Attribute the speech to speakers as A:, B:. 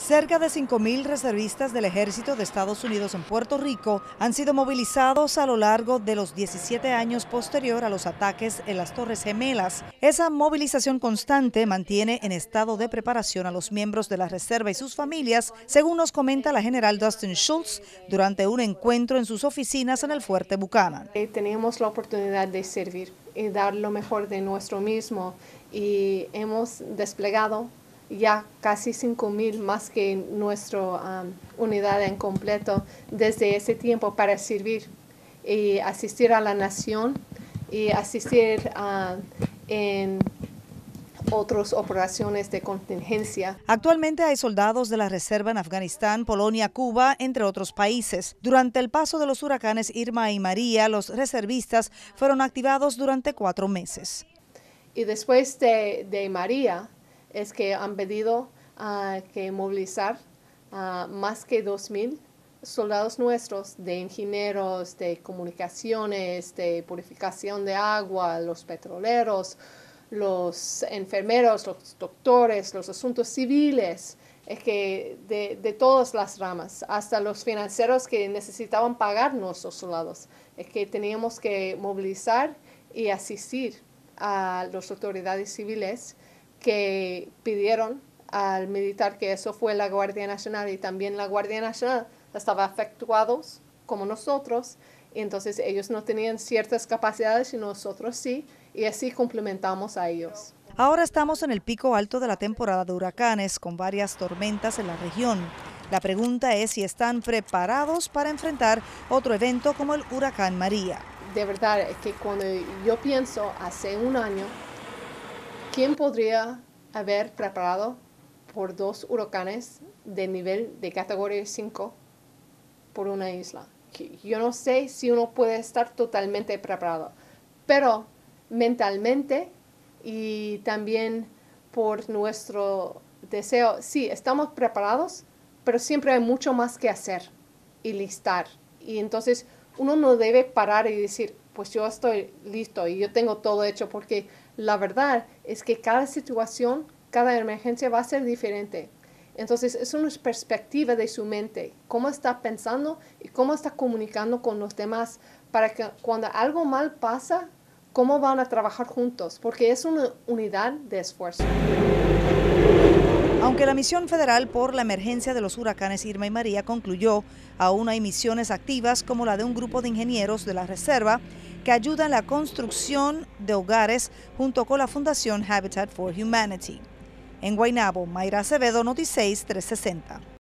A: Cerca de 5.000 reservistas del Ejército de Estados Unidos en Puerto Rico han sido movilizados a lo largo de los 17 años posterior a los ataques en las Torres Gemelas. Esa movilización constante mantiene en estado de preparación a los miembros de la Reserva y sus familias, según nos comenta la general Dustin Schultz durante un encuentro en sus oficinas en el Fuerte Buchanan.
B: Tenemos la oportunidad de servir y dar lo mejor de nuestro mismo y hemos desplegado ya casi 5.000 más que nuestra unidad en completo desde ese tiempo para servir y asistir a la nación y asistir en otras operaciones de contingencia.
A: Actualmente hay soldados de la Reserva en Afganistán, Polonia, Cuba, entre otros países. Durante el paso de los huracanes Irma y María, los reservistas fueron activados durante 4 meses.
B: Y después de María, es que han pedido que movilizar más que 2.000 soldados nuestros, de ingenieros, de comunicaciones, de purificación de agua, los petroleros, los enfermeros, los doctores, los asuntos civiles, es que de todas las ramas, hasta los financieros que necesitaban pagar nuestros soldados, es que teníamos que movilizar y asistir a las autoridades civiles que pidieron al militar, que eso fue la Guardia Nacional, y también la Guardia Nacional estaba afectados como nosotros, y entonces ellos no tenían ciertas capacidades y nosotros sí, y así complementamos a ellos.
A: Ahora estamos en el pico alto de la temporada de huracanes, con varias tormentas en la región. La pregunta es si están preparados para enfrentar otro evento como el huracán María.
B: De verdad, es que cuando yo pienso hace un año, ¿quién podría haber preparado por 2 huracanes de nivel de categoría 5 por una isla? Yo no sé si uno puede estar totalmente preparado, pero mentalmente y también por nuestro deseo, sí, estamos preparados, pero siempre hay mucho más que hacer y listar. Y entonces uno no debe parar y decir, pues yo estoy listo y yo tengo todo hecho, porque la verdad es que cada situación, cada emergencia va a ser diferente. Entonces es una perspectiva de su mente, cómo está pensando y cómo está comunicando con los demás, para que cuando algo mal pasa, cómo van a trabajar juntos, porque es una unidad de esfuerzo.
A: Aunque la misión federal por la emergencia de los huracanes Irma y María concluyó, aún hay misiones activas como la de un grupo de ingenieros de la Reserva que ayudan en la construcción de hogares junto con la Fundación Habitat for Humanity. En Guaynabo, Mayra Acevedo, Noti6 360.